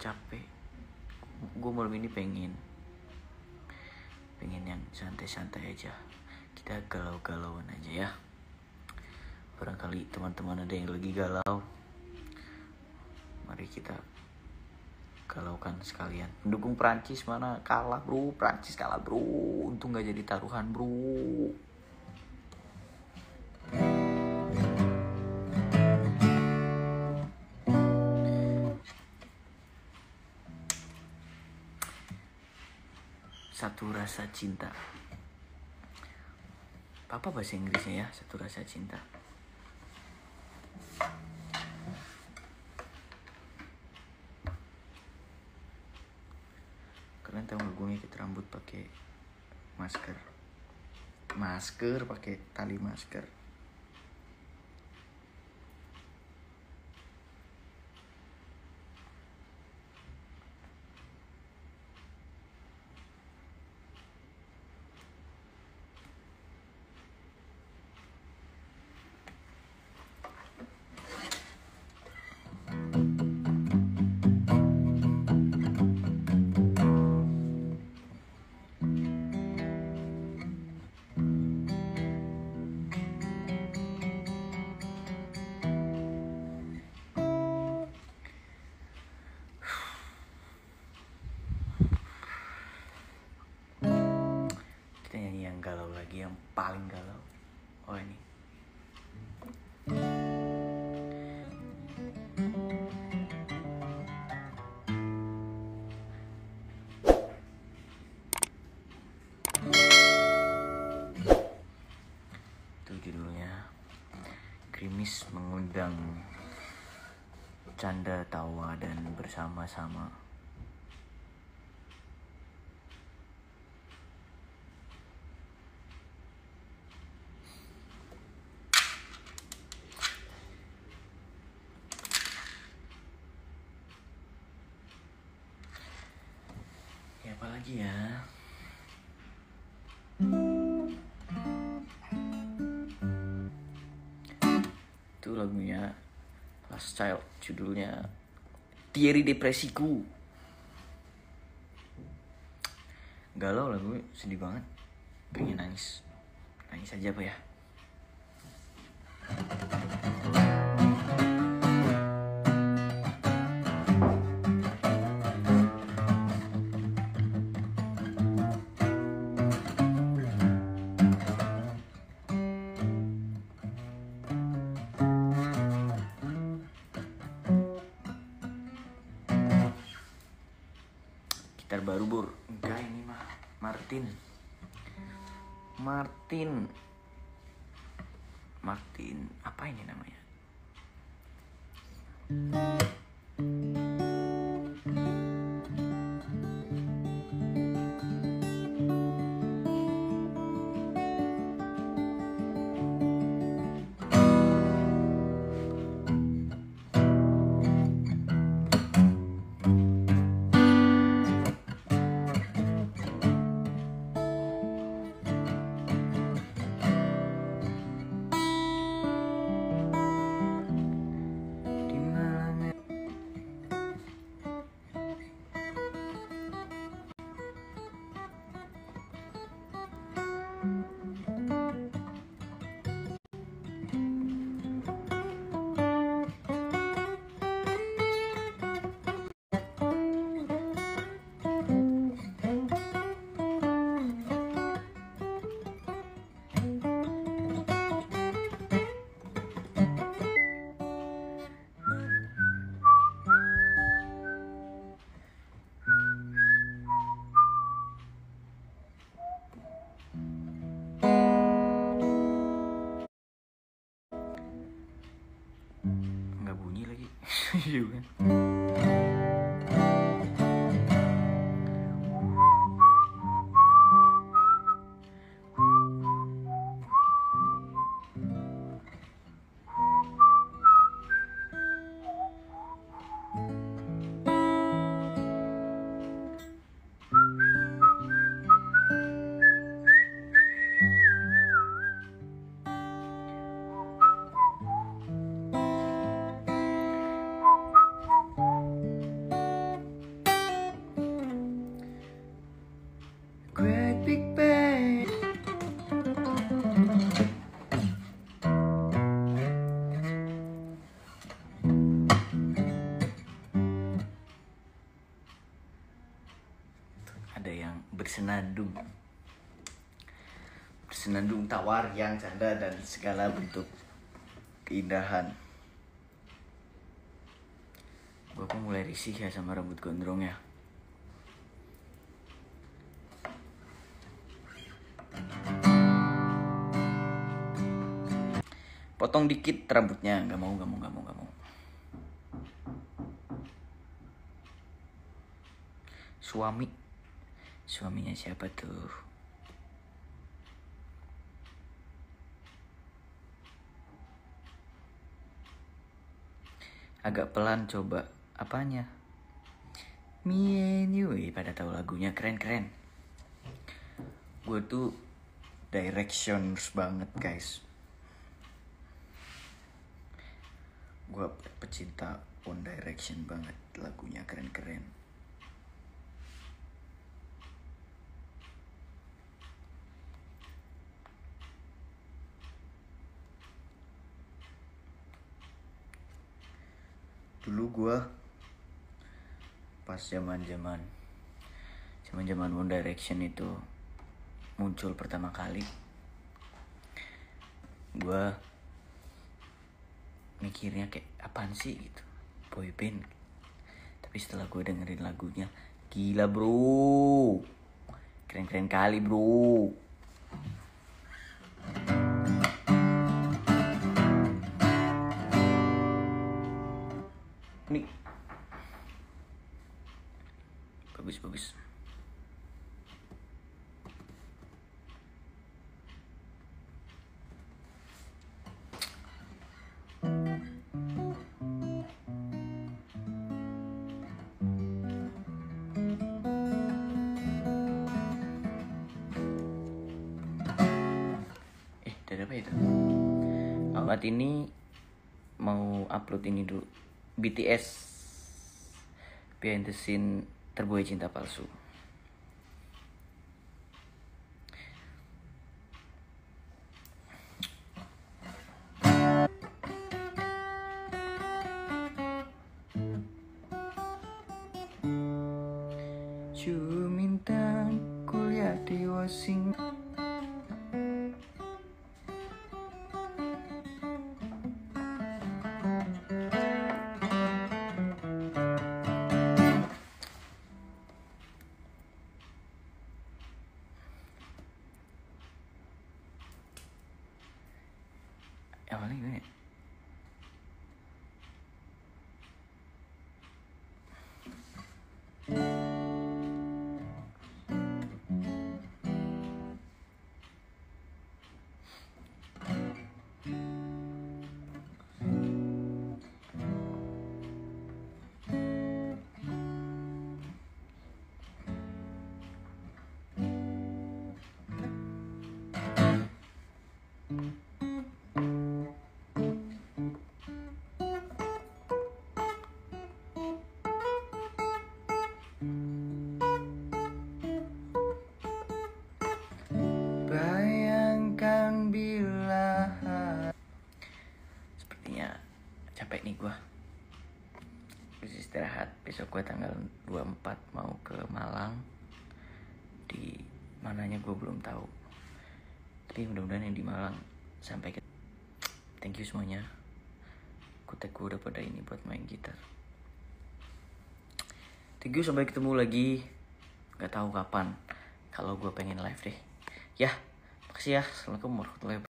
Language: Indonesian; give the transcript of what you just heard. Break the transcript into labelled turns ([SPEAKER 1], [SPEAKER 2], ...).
[SPEAKER 1] capek. Gue malam ini pengen yang santai-santai aja. Kita galau-galauan aja ya. Barangkali teman-teman ada yang lagi galau. Mari kita galaukan sekalian. Pendukung Prancis mana kalah bro. Prancis kalah bro. Untung gak jadi taruhan bro. Satu rasa cinta. Apa bahasa Inggrisnya ya? Satu rasa cinta. Kalian tahu nggak gue ngikut rambut pakai masker pakai tali masker. Galau lagi, yang paling galau. Oh ini. Itu judulnya. Gerimis mengundang canda tawa dan bersama-sama. Apalagi ya, itu lagunya Last Child, judulnya Diary Depresiku. Galau lagu, sedih banget, pengen nangis aja apa ya. Gitar baru bur, enggak ini mah Martin, apa ini namanya? Nggak bunyi lagi. Juga. bersenandung tawar yang canda dan segala bentuk keindahan. Gue kok mulai risih ya sama rambut gondrong ya. Potong dikit rambutnya, nggak mau. Suaminya siapa tuh? Agak pelan coba. Apanya? Me and You. Pada tahu lagunya, keren. Gue tuh Directioners banget guys. Gue pecinta One Direction banget. Lagunya keren. Dulu gue pas zaman One Direction itu muncul pertama kali, gue mikirnya kayak apaan sih gitu, boy band. Tapi setelah gue dengerin lagunya, gila bro, keren kali bro. Nih bagus. Dari apa itu? Alat ini mau upload ini dulu. BTS Behind the Scene Terbuai Cinta Palsu. Cumintang kuliah di Washington. Awalnya gimana ya? Bayangkan bila sepertinya capek nih gue. Terus istirahat. Besok gue tanggal 24 mau ke Malang. Di mananya gue belum tahu. Tapi mudah-mudahan yang di Malang sampai ke. Thank you semuanya. Kutek gue udah pada ini buat main gitar. Thank you, sampai ketemu lagi. Gak tahu kapan. Kalau gue pengen live deh. Ya, makasih ya. Assalamualaikum warahmatullahi wabarakatuh.